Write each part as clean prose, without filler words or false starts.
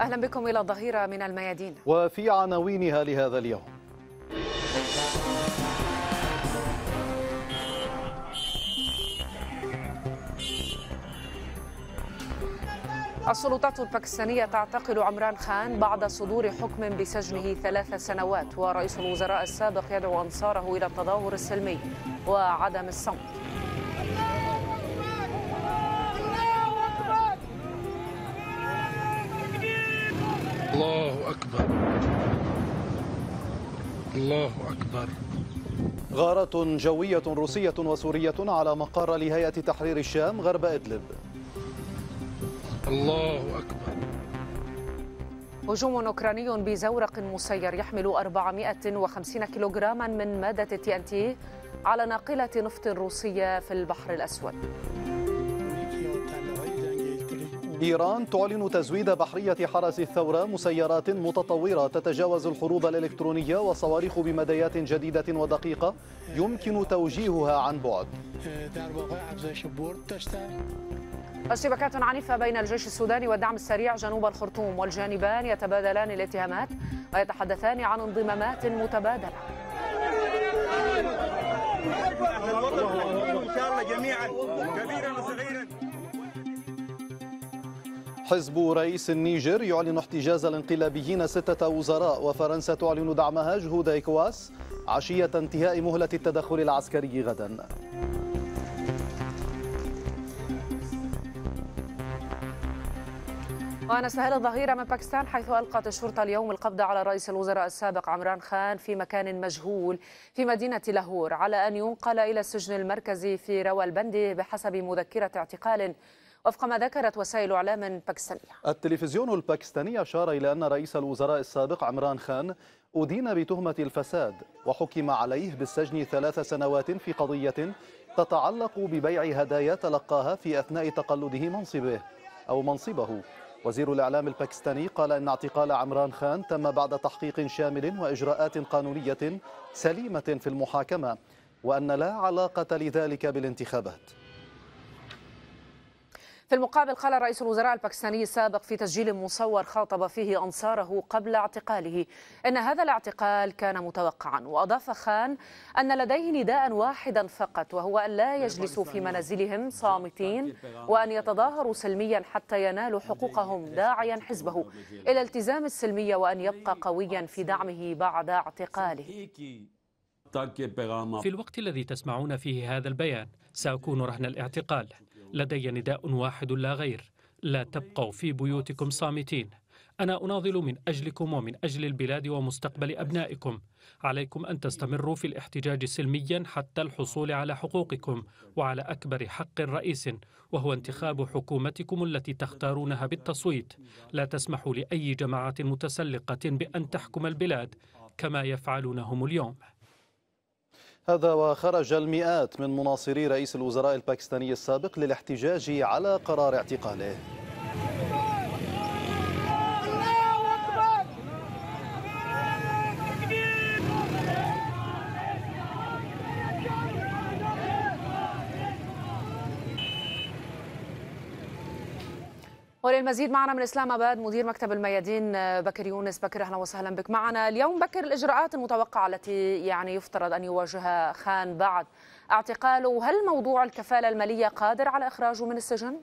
أهلا بكم إلى الظهيرة من الميادين. وفي عناوينها لهذا اليوم: السلطات الباكستانية تعتقل عمران خان بعد صدور حكم بسجنه 3 سنوات، ورئيس الوزراء السابق يدعو أنصاره إلى التظاهر السلمي وعدم الصمت. الله أكبر، الله أكبر. غارات جوية روسية وسورية على مقر لهيئة تحرير الشام غرب إدلب. الله أكبر. هجوم أوكراني بزورق مسير يحمل 450 كيلوغراما من مادة TNT على ناقلة نفط روسية في البحر الأسود. إيران تعلن تزويد بحرية حرس الثورة مسيرات متطورة تتجاوز الحروب الإلكترونية وصواريخ بمديات جديدة ودقيقة يمكن توجيهها عن بعد. اشتباكات عنيفة بين الجيش السوداني والدعم السريع جنوب الخرطوم، والجانبان يتبادلان الاتهامات ويتحدثان عن انضمامات متبادلة. حزب رئيس النيجر يعلن احتجاز الانقلابيين 6 وزراء، وفرنسا تعلن دعمها جهود إيكواس عشية انتهاء مهلة التدخل العسكري غدا. ونستهل الظهيرة من باكستان، حيث ألقت الشرطة اليوم القبض على رئيس الوزراء السابق عمران خان في مكان مجهول في مدينة لاهور، على أن ينقل إلى السجن المركزي في راولبندي بحسب مذكرة اعتقال، وفق ما ذكرت وسائل إعلام باكستانية. التلفزيون الباكستاني أشار إلى أن رئيس الوزراء السابق عمران خان أدين بتهمة الفساد، وحكم عليه بالسجن 3 سنوات في قضية تتعلق ببيع هدايا تلقاها في أثناء تقلده منصبه. وزير الإعلام الباكستاني قال إن اعتقال عمران خان تم بعد تحقيق شامل وإجراءات قانونية سليمة في المحاكمة، وأن لا علاقة لذلك بالانتخابات. في المقابل، قال رئيس الوزراء الباكستاني السابق في تسجيل مصور خاطب فيه أنصاره قبل اعتقاله إن هذا الاعتقال كان متوقعا، وأضاف خان أن لديه نداء واحدا فقط، وهو أن لا يجلسوا في منازلهم صامتين وأن يتظاهروا سلميا حتى ينالوا حقوقهم، داعيا حزبه إلى التزام السلمية وأن يبقى قويا في دعمه بعد اعتقاله. في الوقت الذي تسمعون فيه هذا البيان سأكون رهن الاعتقال. لدي نداء واحد لا غير: لا تبقوا في بيوتكم صامتين. أنا أناضل من أجلكم ومن أجل البلاد ومستقبل أبنائكم. عليكم أن تستمروا في الاحتجاج سلميا حتى الحصول على حقوقكم وعلى أكبر حق رئيس، وهو انتخاب حكومتكم التي تختارونها بالتصويت. لا تسمحوا لأي جماعة متسلقة بأن تحكم البلاد كما يفعلونهم اليوم. هذا وخرج المئات من مناصري رئيس الوزراء الباكستاني السابق للاحتجاج على قرار اعتقاله. وللمزيد معنا من إسلام آباد مدير مكتب الميادين بكر يونس. بكر، أهلا وسهلا بك معنا اليوم. بكر، الإجراءات المتوقعة التي يفترض أن يواجهها خان بعد اعتقاله، هل موضوع الكفالة المالية قادر على إخراجه من السجن؟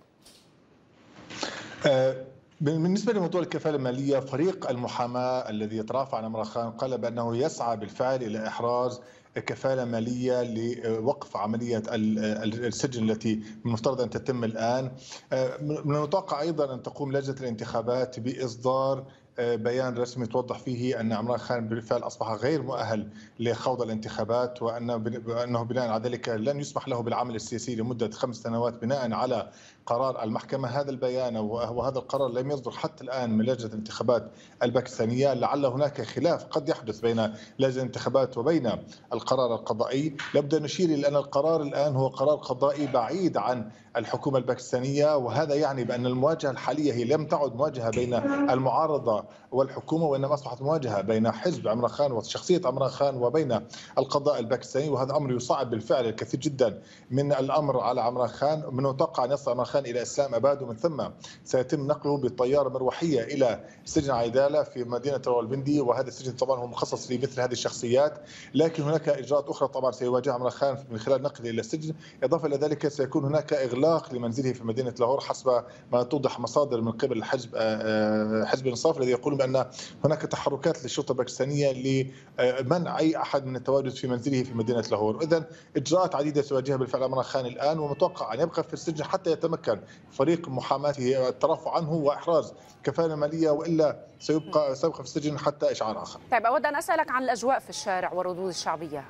بالنسبة لموضوع الكفالة المالية، فريق المحاماة الذي يترافع عن عمران خان قال بأنه يسعى بالفعل إلى إحراز كفالة مالية لوقف عملية السجن التي من المفترض أن تتم الآن. من المتوقع أيضا أن تقوم لجنة الانتخابات بإصدار بيان رسمي توضح فيه أن عمران خان بالفعل أصبح غير مؤهل لخوض الانتخابات، وأنه بناء على ذلك لن يسمح له بالعمل السياسي لمدة 5 سنوات بناء على قرار المحكمة. هذا البيان وهذا القرار لم يصدر حتى الآن من لجنة الانتخابات الباكستانية. لعل هناك خلاف قد يحدث بين لجنة الانتخابات وبين القرار القضائي. لابد أن نشير إلى أن القرار الآن هو قرار قضائي بعيد عن الحكومة الباكستانية، وهذا يعني بأن المواجهة الحالية هي لم تعد مواجهة بين المعارضة الشرطة والحكومة، وإنما أصبحت مواجهة بين حزب عمران خان وشخصية عمران خان وبين القضاء الباكستاني، وهذا أمر يصعب بالفعل الكثير جدا من الأمر على عمران خان. من المتوقع أن يصل عمران خان إلى إسلام أباد، ومن ثم سيتم نقله بالطيارة مروحية إلى سجن عيدالة في مدينة راولبندي، وهذا السجن طبعا هو مخصص لمثل هذه الشخصيات. لكن هناك إجراءات أخرى طبعا سيواجهها عمران خان من خلال نقله إلى السجن. إضافة إلى ذلك سيكون هناك إغلاق لمنزله في مدينة لاهور حسب ما توضح مصادر من قبل حزب الانصاف، الذي يقول بأن هناك تحركات للشرطة الباكستانية لمنع أي أحد من التواجد في منزله في مدينة لاهور. إذن إجراءات عديدة سيواجهها بالفعل عمران خان الآن، ومتوقع أن يبقى في السجن حتى يتمكن فريق محاماته الترفع عنه وإحراز كفالة مالية، وإلا سيبقى في السجن حتى إشعار آخر. طيب، أود أن أسألك عن الأجواء في الشارع والردود الشعبية.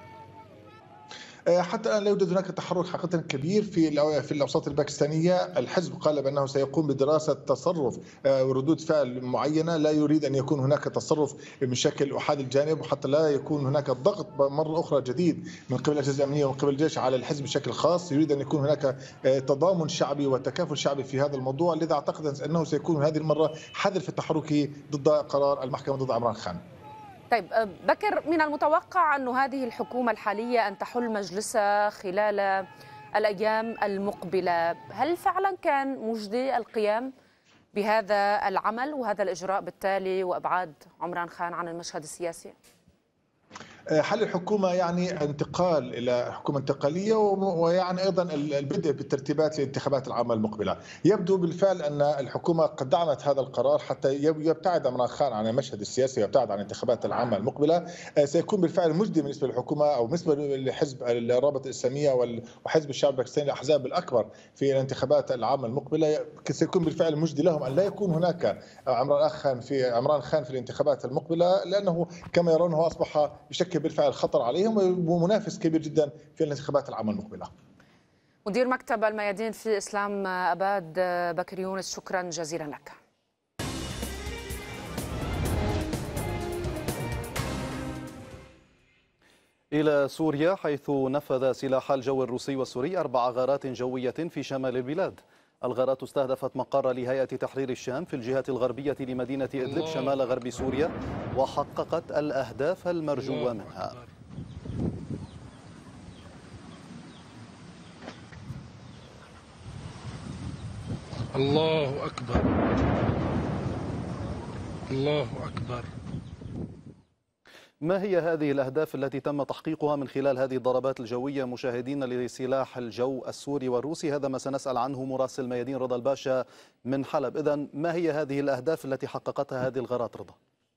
حتى الآن لا يوجد هناك تحرك حقيقة كبير في الأوساط الباكستانية. الحزب قال بأنه سيقوم بدراسة تصرف وردود فعل معينة، لا يريد أن يكون هناك تصرف بشكل أحاد الجانب، وحتى لا يكون هناك ضغط مرة أخرى جديد من قبل الأجهزة الأمنية ومن قبل الجيش على الحزب بشكل خاص. يريد أن يكون هناك تضامن شعبي وتكافل شعبي في هذا الموضوع، لذا أعتقد أنه سيكون هذه المرة حذر في التحرك ضد قرار المحكمة ضد عمران خان. طيب بكر، من المتوقع أن هذه الحكومة الحالية أن تحل مجلسها خلال الأيام المقبلة. هل فعلا كان مجدي القيام بهذا العمل وهذا الإجراء بالتالي وإبعاد عمران خان عن المشهد السياسي؟ حل الحكومة يعني انتقال إلى حكومة انتقالية، ويعني أيضا البدء بالترتيبات لانتخابات العام المقبلة. يبدو بالفعل أن الحكومة قد دعمت هذا القرار حتى يبتعد عمران خان عن المشهد السياسي ويبتعد عن انتخابات العام المقبلة. سيكون بالفعل مجدي بالنسبة للحكومة أو بالنسبة لحزب الرابطة الإسلامية وحزب الشعب الباكستاني، الأحزاب الأكبر في الانتخابات العام المقبلة. سيكون بالفعل مجدي لهم أن لا يكون هناك عمران خان في الانتخابات المقبلة، لأنه كما يرونه أصبح بشكل بالفعل خطر عليهم ومنافس كبير جدا في الانتخابات العام المقبلة. مدير مكتب الميادين في إسلام أباد بكر يونس، شكرا جزيلا لك. إلى سوريا، حيث نفذ سلاح الجو الروسي والسوري 4 غارات جوية في شمال البلاد. الغارات استهدفت مقر لهيئة تحرير الشام في الجهة الغربية لمدينة إدلب شمال غرب سوريا، وحققت الأهداف المرجوة منها. الله أكبر، الله أكبر. ما هي هذه الأهداف التي تم تحقيقها من خلال هذه الضربات الجوية مشاهدين لسلاح الجو السوري والروسي؟ هذا ما سنسأل عنه مراسل ميادين رضا الباشا من حلب. إذن ما هي هذه الأهداف التي حققتها هذه الغارات رضا؟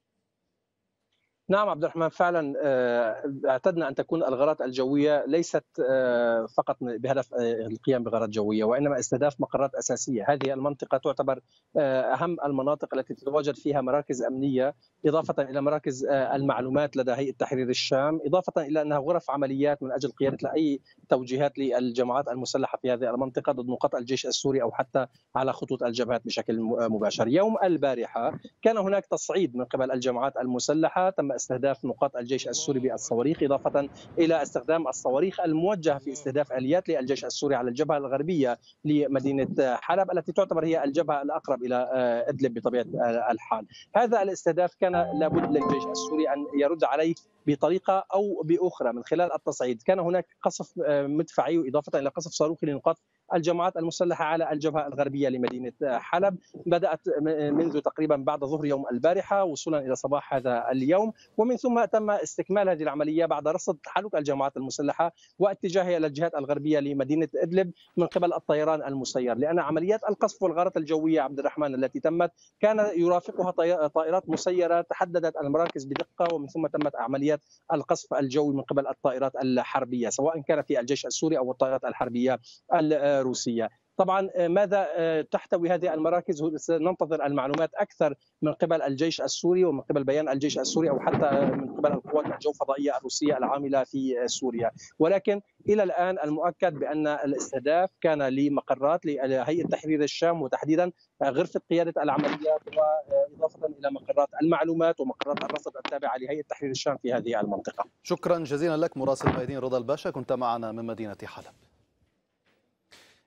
نعم عبد الرحمن، فعلا اعتدنا أن تكون الغارات الجوية ليست فقط بهدف القيام بغارات جوية، وإنما استهداف مقرات أساسية. هذه المنطقة تعتبر أهم المناطق التي تتواجد فيها مراكز أمنية، إضافة إلى مراكز المعلومات لدى هيئة تحرير الشام، إضافة إلى أنها غرف عمليات من أجل قيادة أي توجيهات للجماعات المسلحة في هذه المنطقة ضد نقاط الجيش السوري أو حتى على خطوط الجبهات بشكل مباشر. يوم البارحة كان هناك تصعيد من قبل الجماعات المسلحة، تم استهداف نقاط الجيش السوري بالصواريخ، إضافة إلى استخدام الصواريخ الموجهة في استهداف آليات للجيش السوري على الجبهة الغربية لمدينة حلب، التي تعتبر هي الجبهة الأقرب إلى إدلب بطبيعة الحال. هذا الاستهداف كان لابد للجيش السوري أن يرد عليه بطريقة أو بأخرى من خلال التصعيد. كان هناك قصف مدفعي وإضافة إلى قصف صاروخي لنقاط الجماعات المسلحة على الجبهة الغربية لمدينة حلب، بدأت منذ تقريبا بعد ظهر يوم البارحة وصولا إلى صباح هذا اليوم، ومن ثم تم استكمال هذه العملية بعد رصد تحرك الجماعات المسلحة واتجاهها إلى الجهات الغربية لمدينة إدلب من قبل الطيران المسير، لأن عمليات القصف والغارات الجوية عبد الرحمن التي تمت كان يرافقها طائرات مسيرة تحددت المراكز بدقة، ومن ثم تمت عمليات القصف الجوي من قبل الطائرات الحربية سواء كان في الجيش السوري أو الطائرات الحربية الروسية. طبعا ماذا تحتوي هذه المراكز؟ سننتظر المعلومات أكثر من قبل الجيش السوري ومن قبل بيان الجيش السوري أو حتى من قبل القوات الجو الفضائية الروسية العاملة في سوريا. ولكن إلى الآن المؤكد بأن الاستهداف كان لمقرات لهيئة تحرير الشام، وتحديدا غرفة قيادة العمليات وإضافة إلى مقرات المعلومات ومقرات الرصد التابعة لهيئة تحرير الشام في هذه المنطقة. شكرا جزيلا لك مراسل ميادين رضا الباشا، كنت معنا من مدينة حلب.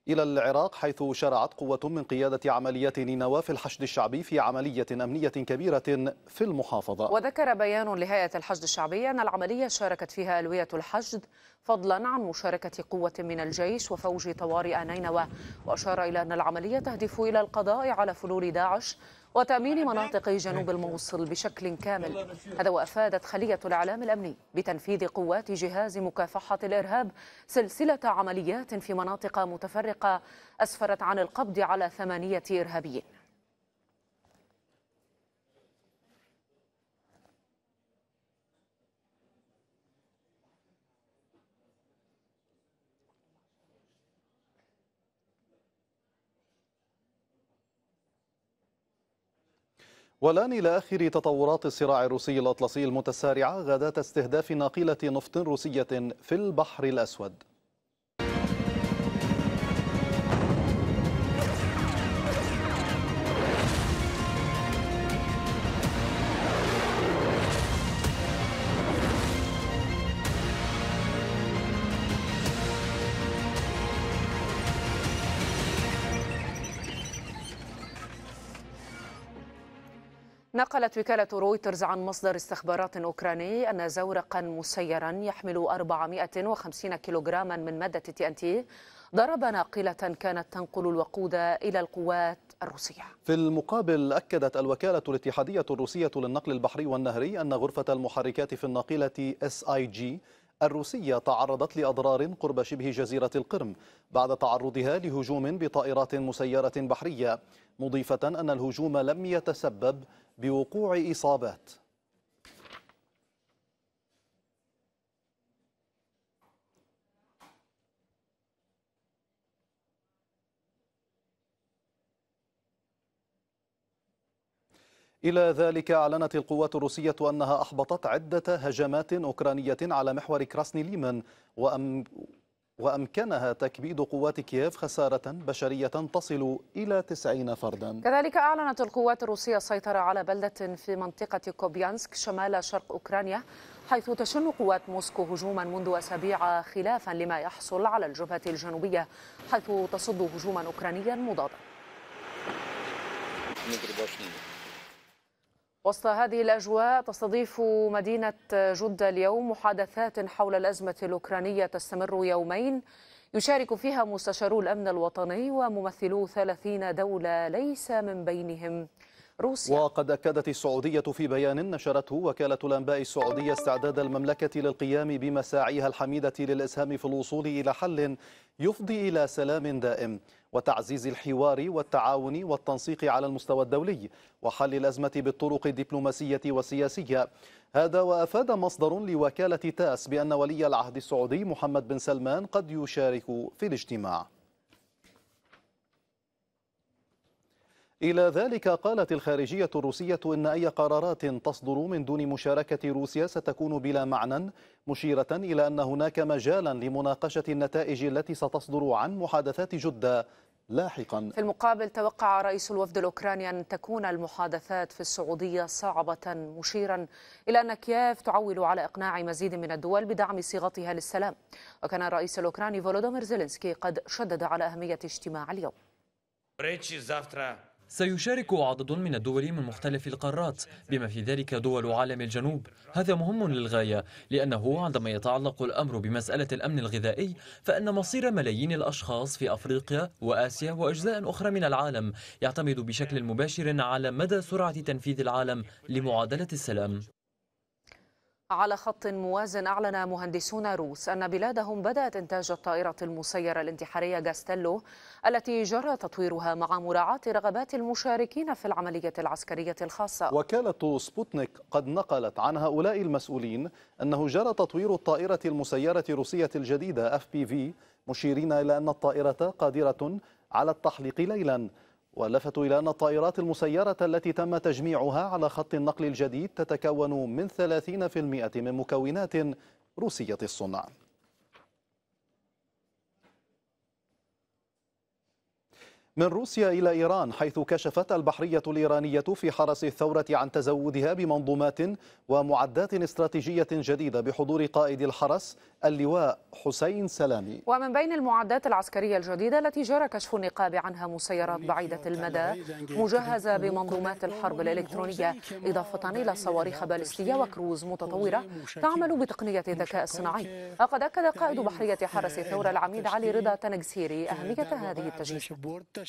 إلى العراق، حيث شرعت قوة من قيادة عمليات نينوى في الحشد الشعبي في عملية أمنية كبيرة في المحافظة. وذكر بيان لهيئة الحشد الشعبي أن العملية شاركت فيها ألوية الحشد فضلا عن مشاركة قوة من الجيش وفوج طوارئ نينوى، وأشار إلى أن العملية تهدف إلى القضاء على فلول داعش وتأمين مناطق جنوب الموصل بشكل كامل. هذا وأفادت خلية الإعلام الأمني بتنفيذ قوات جهاز مكافحة الإرهاب سلسلة عمليات في مناطق متفرقة أسفرت عن القبض على 8 إرهابيين. والآن إلى آخر تطورات الصراع الروسي الأطلسي المتسارعة غداة استهداف ناقلة نفط روسية في البحر الأسود. نقلت وكالة رويترز عن مصدر استخبارات أوكراني أن زورقا مسيرا يحمل 450 كيلوغراما من مادة TNT ضرب ناقلة كانت تنقل الوقود إلى القوات الروسية. في المقابل، أكدت الوكالة الاتحادية الروسية للنقل البحري والنهري أن غرفة المحركات في الناقلة SIG الروسية تعرضت لأضرار قرب شبه جزيرة القرم بعد تعرضها لهجوم بطائرات مسيرة بحرية، مضيفة أن الهجوم لم يتسبب بوقوع إصابات. إلى ذلك، أعلنت القوات الروسية أنها أحبطت عدة هجمات أوكرانية على محور كراسني ليمان وأمكنها تكبيد قوات كييف خسارة بشرية تصل إلى 90 فردا. كذلك أعلنت القوات الروسية السيطرة على بلدة في منطقة كوبيانسك شمال شرق أوكرانيا، حيث تشن قوات موسكو هجوما منذ أسابيع خلافا لما يحصل على الجبهة الجنوبية، حيث تصد هجوما أوكرانيا مضادا. وسط هذه الأجواء، تستضيف مدينة جدة اليوم محادثات حول الأزمة الأوكرانية تستمر يومين يشارك فيها مستشارو الأمن الوطني وممثلو 30 دولة ليس من بينهم روسيا. وقد أكدت السعودية في بيان نشرته وكالة الأنباء السعودية استعداد المملكة للقيام بمساعيها الحميدة للإسهام في الوصول إلى حل يفضي إلى سلام دائم وتعزيز الحوار والتعاون والتنسيق على المستوى الدولي وحل الأزمة بالطرق الدبلوماسية والسياسية. هذا وأفاد مصدر لوكالة تاس بأن ولي العهد السعودي محمد بن سلمان قد يشارك في الاجتماع. إلى ذلك، قالت الخارجية الروسية إن أي قرارات تصدر من دون مشاركة روسيا ستكون بلا معنى، مشيرة إلى أن هناك مجالا لمناقشة النتائج التي ستصدر عن محادثات جدة لاحقا. في المقابل، توقع رئيس الوفد الأوكراني أن تكون المحادثات في السعودية صعبة، مشيرا إلى أن كييف تعول على إقناع مزيد من الدول بدعم صيغتها للسلام. وكان الرئيس الأوكراني فولودومير زيلينسكي قد شدد على أهمية اجتماع اليوم. سيشارك عدد من الدول من مختلف القارات بما في ذلك دول عالم الجنوب. هذا مهم للغاية، لأنه عندما يتعلق الأمر بمسألة الأمن الغذائي فإن مصير ملايين الأشخاص في أفريقيا وآسيا وأجزاء أخرى من العالم يعتمد بشكل مباشر على مدى سرعة تنفيذ العالم لمعادلة السلام. على خط موازن، أعلن مهندسون روس أن بلادهم بدأت إنتاج الطائرة المسيرة الانتحارية غاستيلو التي جرى تطويرها مع مراعاة رغبات المشاركين في العملية العسكرية الخاصة. وكالة سبوتنيك قد نقلت عن هؤلاء المسؤولين أنه جرى تطوير الطائرة المسيرة الروسية الجديدة FPV، مشيرين إلى أن الطائرة قادرة على التحليق ليلا. ولفتوا إلى أن الطائرات المسيرة التي تم تجميعها على خط النقل الجديد تتكون من 30% من مكونات روسية الصنع. من روسيا إلى إيران، حيث كشفت البحرية الإيرانية في حرس الثورة عن تزودها بمنظومات ومعدات استراتيجية جديدة بحضور قائد الحرس اللواء حسين سلامي. ومن بين المعدات العسكرية الجديدة التي جرى كشف النقاب عنها مسيرات بعيدة المدى مجهزة بمنظومات الحرب الإلكترونية، إضافة إلى صواريخ باليستية وكروز متطورة تعمل بتقنية الذكاء الصناعي. وقد أكد قائد بحرية حرس الثورة العميد علي رضا تنجسيري أهمية هذه التجهيزات.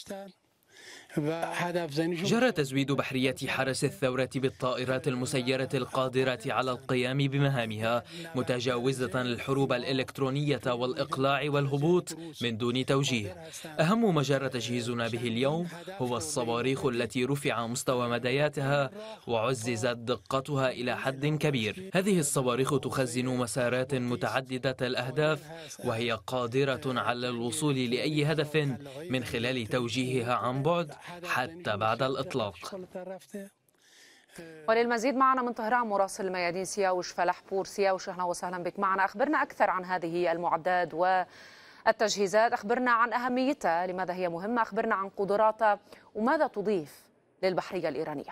جرى تزويد بحرية حرس الثورة بالطائرات المسيرة القادرة على القيام بمهامها، متجاوزة الحروب الإلكترونية والإقلاع والهبوط من دون توجيه. أهم ما جرى تجهيزنا به اليوم هو الصواريخ التي رفع مستوى مدياتها وعززت دقتها إلى حد كبير. هذه الصواريخ تخزن مسارات متعددة الأهداف، وهي قادرة على الوصول لأي هدف من خلال توجيهها عن بعد حتى بعد الإطلاق. وللمزيد معنا من طهران مراسل الميادين سياوش فلحبور. سياوش، أهلا وسهلا بك معنا. أخبرنا أكثر عن هذه المعدات والتجهيزات، أخبرنا عن أهميتها، لماذا هي مهمة، أخبرنا عن قدراتها وماذا تضيف للبحرية الإيرانية.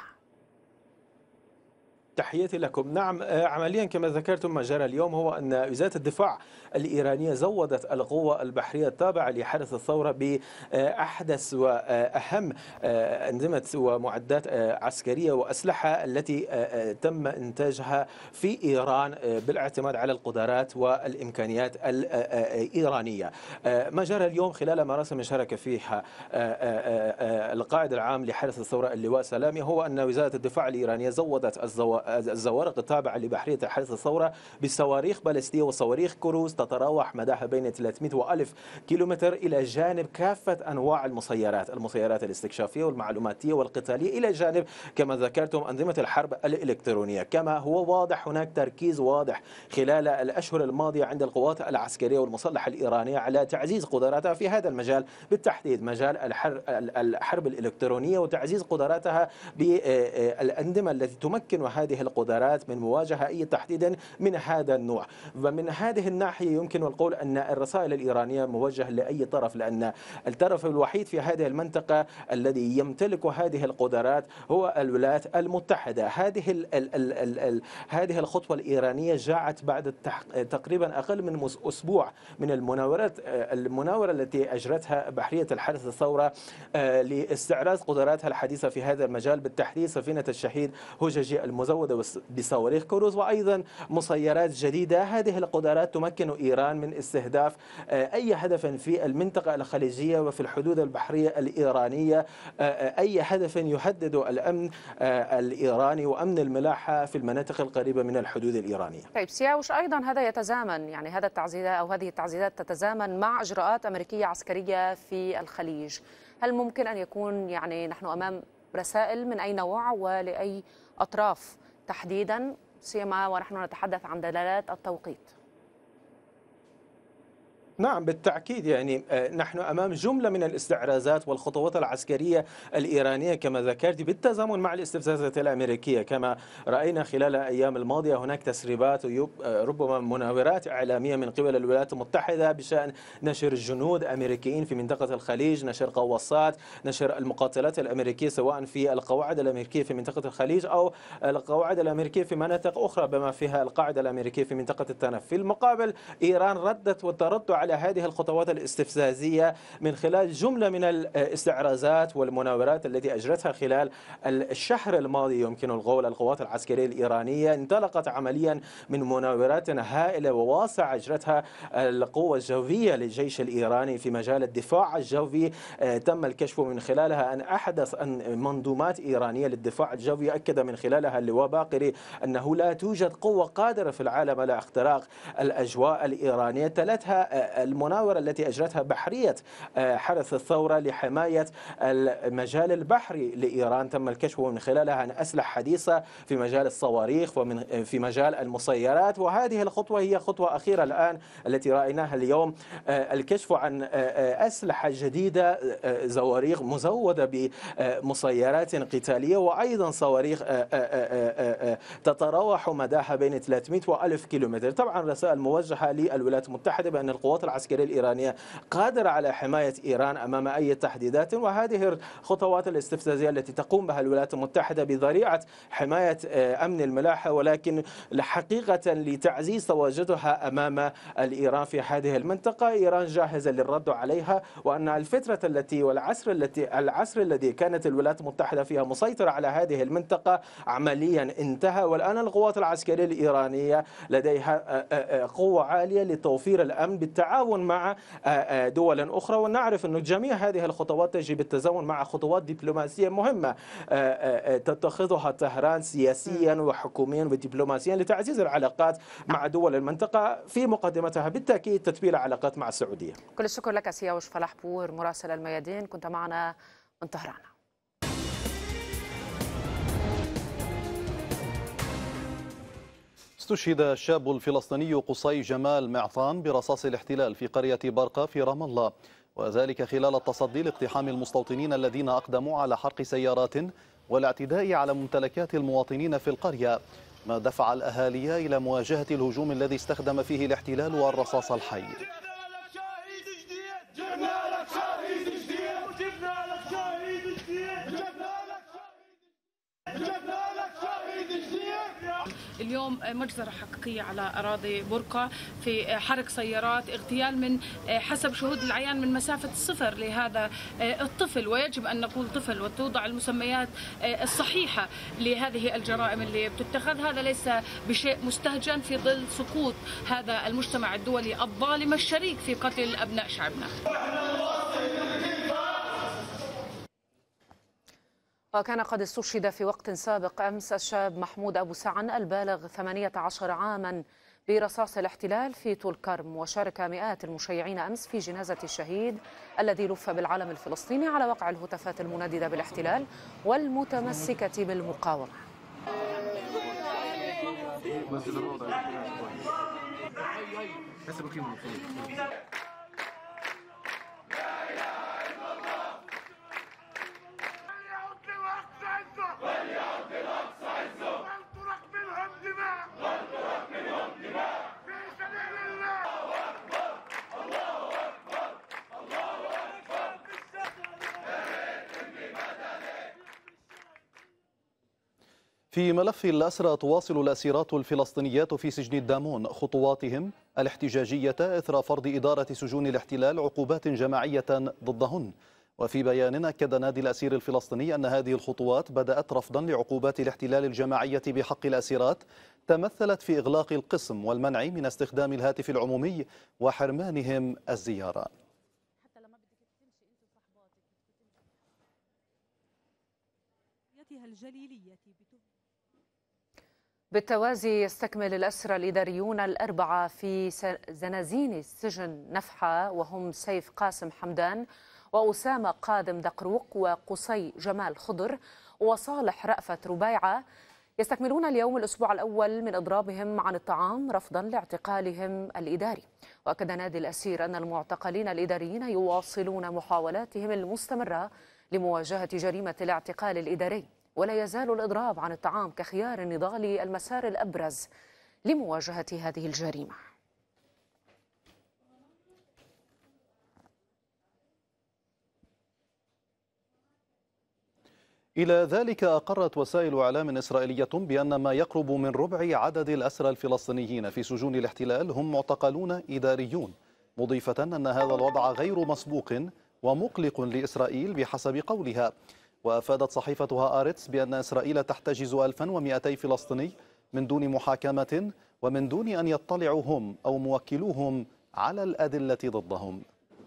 تحياتي لكم. نعم، عمليا كما ذكرتم ما جرى اليوم هو أن وزارة الدفاع الإيرانية زودت القوة البحرية التابعة لحرس الثورة بأحدث وأهم أنظمة ومعدات عسكرية وأسلحة التي تم إنتاجها في إيران بالاعتماد على القدرات والإمكانيات الإيرانية. ما جرى اليوم خلال مراسم شارك فيها القائد العام لحرس الثورة اللواء سلامي هو أن وزارة الدفاع الإيرانية زودت الزوارق التابعة لبحرية حرس الثورة بصواريخ باليستية وصواريخ كروز تتراوح مداها بين 300 و1000 كيلومتر، إلى جانب كافة أنواع المسيرات الاستكشافية والمعلوماتية والقتالية، إلى جانب كما ذكرتم أنظمة الحرب الإلكترونية. كما هو واضح هناك تركيز واضح خلال الأشهر الماضية عند القوات العسكرية والمسلحة الإيرانية على تعزيز قدراتها في هذا المجال، بالتحديد مجال الحرب الإلكترونية، وتعزيز قدراتها بالأنظمة التي تمكن هذه القدرات من مواجهة أي تحديد من هذا النوع. ومن هذه الناحية يمكن القول أن الرسائل الإيرانية موجهة لأي طرف، لأن الطرف الوحيد في هذه المنطقة الذي يمتلك هذه القدرات هو الولايات المتحدة. هذه الخطوة الإيرانية جاءت بعد تقريبا أقل من أسبوع من المناورة التي أجرتها بحرية الحرس الثورة لاستعراض قدراتها الحديثة في هذا المجال، بالتحديد سفينة الشهيد هوججي المزودة بصواريخ كروز وأيضا مسيرات جديدة. هذه القدرات تمكن إيران من استهداف أي هدف في المنطقة الخليجية وفي الحدود البحرية الإيرانية، أي هدف يهدد الأمن الإيراني وأمن الملاحة في المناطق القريبة من الحدود الإيرانية. طيب سياوش، أيضا هذا يتزامن، يعني هذا التعزيزات أو هذه التعزيزات تتزامن مع إجراءات أمريكية عسكرية في الخليج. هل ممكن أن يكون يعني نحن أمام رسائل من أي نوع ولأي أطراف تحديدا، سيما ونحن نتحدث عن دلالات التوقيت؟ نعم بالتأكيد، يعني نحن أمام جملة من الاستعراضات والخطوات العسكرية الإيرانية كما ذكرت بالتزامن مع الاستفزازات الأمريكية. كما رأينا خلال الأيام الماضية هناك تسريبات وربما مناورات إعلامية من قبل الولايات المتحدة بشأن نشر جنود أمريكيين في منطقة الخليج، نشر قواصات، نشر المقاتلات الأمريكية سواء في القواعد الأمريكية في منطقة الخليج أو القواعد الأمريكية في مناطق أخرى بما فيها القاعدة الأمريكية في منطقة التنف. في المقابل إيران ردت وترد على هذه الخطوات الاستفزازية من خلال جملة من الاستعراضات والمناورات التي أجرتها خلال الشهر الماضي. يمكن القول القوات العسكرية الإيرانية انطلقت عمليا من مناورات هائلة وواسعة أجرتها القوة الجوية للجيش الإيراني في مجال الدفاع الجوي، تم الكشف من خلالها أن أحدث منظومات إيرانية للدفاع الجوي. أكد من خلالها اللواء باقري أنه لا توجد قوة قادرة في العالم على اختراق الأجواء الإيرانية. تلتها المناورة التي أجرتها بحرية حرس الثورة لحماية المجال البحري لإيران، تم الكشف من خلالها عن أسلحة حديثة في مجال الصواريخ ومن في مجال المسيرات. وهذه الخطوة هي خطوة أخيرة الآن التي رأيناها اليوم، الكشف عن أسلحة جديدة، صواريخ مزودة بمسيرات قتالية وأيضا صواريخ تتراوح مداها بين 300 و1000 كيلومتر. طبعا رسائل موجهة للولايات المتحدة بأن القوات العسكرية الإيرانية قادرة على حماية إيران أمام أي تهديدات، وهذه الخطوات الاستفزازية التي تقوم بها الولايات المتحدة بذريعة حماية أمن الملاحة، ولكن حقيقة لتعزيز تواجدها أمام الإيران في هذه المنطقة. إيران جاهزة للرد عليها، وأن الفترة التي العصر الذي كانت الولايات المتحدة فيها مسيطرة على هذه المنطقة عمليا انتهى، والآن القوات العسكرية الإيرانية لديها قوة عالية لتوفير الأمن بالتعاون مع دول أخرى. ونعرف أن جميع هذه الخطوات تجري بالتزامن مع خطوات دبلوماسية مهمة تتخذها طهران سياسيا وحكوميا ودبلوماسيا لتعزيز العلاقات مع دول المنطقة، في مقدمتها بالتأكيد تطوير العلاقات مع السعودية. كل الشكر لك سياوش فلاحبور مراسل الميادين، كنت معنا من طهران. استشهد الشاب الفلسطيني قصي جمال معطان برصاص الاحتلال في قرية برقة في رام الله، وذلك خلال التصدي لاقتحام المستوطنين الذين أقدموا على حرق سيارات والاعتداء على ممتلكات المواطنين في القرية، ما دفع الأهالي إلى مواجهة الهجوم الذي استخدم فيه الاحتلال الرصاص الحي. اليوم مجزرة حقيقية على أراضي برقة في حرق سيارات، اغتيال من حسب شهود العيان من مسافة 0 لهذا الطفل، ويجب أن نقول طفل وتوضع المسميات الصحيحة لهذه الجرائم اللي بتتخذ. هذا ليس بشيء مستهجن في ظل سقوط هذا المجتمع الدولي الظالم الشريك في قتل أبناء شعبنا. وكان قد استشهد في وقت سابق أمس الشاب محمود أبو سعن البالغ 18 عاما برصاص الاحتلال في طول كرم، وشارك مئات المشيعين أمس في جنازة الشهيد الذي لف بالعلم الفلسطيني على وقع الهتافات المنددة بالاحتلال والمتمسكة بالمقاومة. في ملف الأسرى تواصل الأسيرات الفلسطينيات في سجن الدامون خطواتهم الاحتجاجية إثر فرض إدارة سجون الاحتلال عقوبات جماعية ضدهن. وفي بيان أكد نادي الأسير الفلسطيني أن هذه الخطوات بدأت رفضا لعقوبات الاحتلال الجماعية بحق الأسيرات تمثلت في إغلاق القسم والمنع من استخدام الهاتف العمومي وحرمانهم الزيارة. بالتوازي يستكمل الأسرى الإداريون الأربعة في زنازين سجن نفحة، وهم سيف قاسم حمدان وأسامة قادم دقروق وقصي جمال خضر وصالح رأفت ربيعة، يستكملون اليوم الأسبوع الأول من إضرابهم عن الطعام رفضا لاعتقالهم الإداري. وأكد نادي الأسير أن المعتقلين الإداريين يواصلون محاولاتهم المستمرة لمواجهة جريمة الاعتقال الإداري، ولا يزال الإضراب عن الطعام كخيار النضال المسار الأبرز لمواجهة هذه الجريمة. إلى ذلك أقرت وسائل إعلام إسرائيلية بأن ما يقرب من ربع عدد الأسرى الفلسطينيين في سجون الاحتلال هم معتقلون إداريون، مضيفة أن هذا الوضع غير مسبوق ومقلق لإسرائيل بحسب قولها. وأفادت صحيفة هآرتس بأن إسرائيل تحتجز 1200 فلسطيني من دون محاكمة ومن دون أن يطلعوا هم أو موكلوهم على الأدلة ضدهم.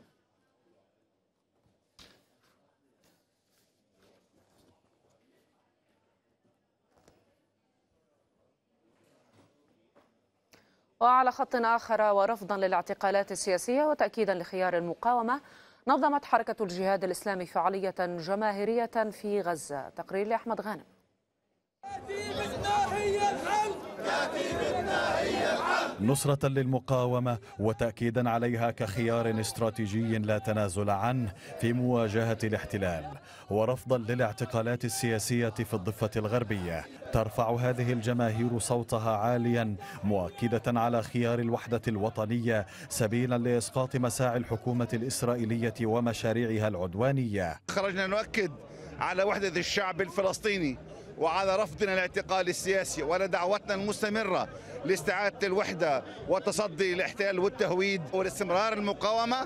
وعلى خط آخر، ورفضا للاعتقالات السياسية وتأكيدا لخيار المقاومة، نظمت حركة الجهاد الإسلامي فعالية جماهيرية في غزة. تقرير لأحمد غانم. يأتي بالنهي الحل، يأتي بالنهي الحل. نصرة للمقاومة وتأكيدا عليها كخيار استراتيجي لا تنازل عنه في مواجهة الاحتلال، ورفضا للاعتقالات السياسية في الضفة الغربية. ترفع هذه الجماهير صوتها عاليا مؤكدة على خيار الوحدة الوطنية سبيلا لإسقاط مساعي الحكومة الإسرائيلية ومشاريعها العدوانية. خرجنا نؤكد على وحدة الشعب الفلسطيني وعلى رفضنا الاعتقال السياسي ولدعوتنا المستمرة لاستعادة الوحدة والتصدي للاحتلال والتهويد والاستمرار المقاومة.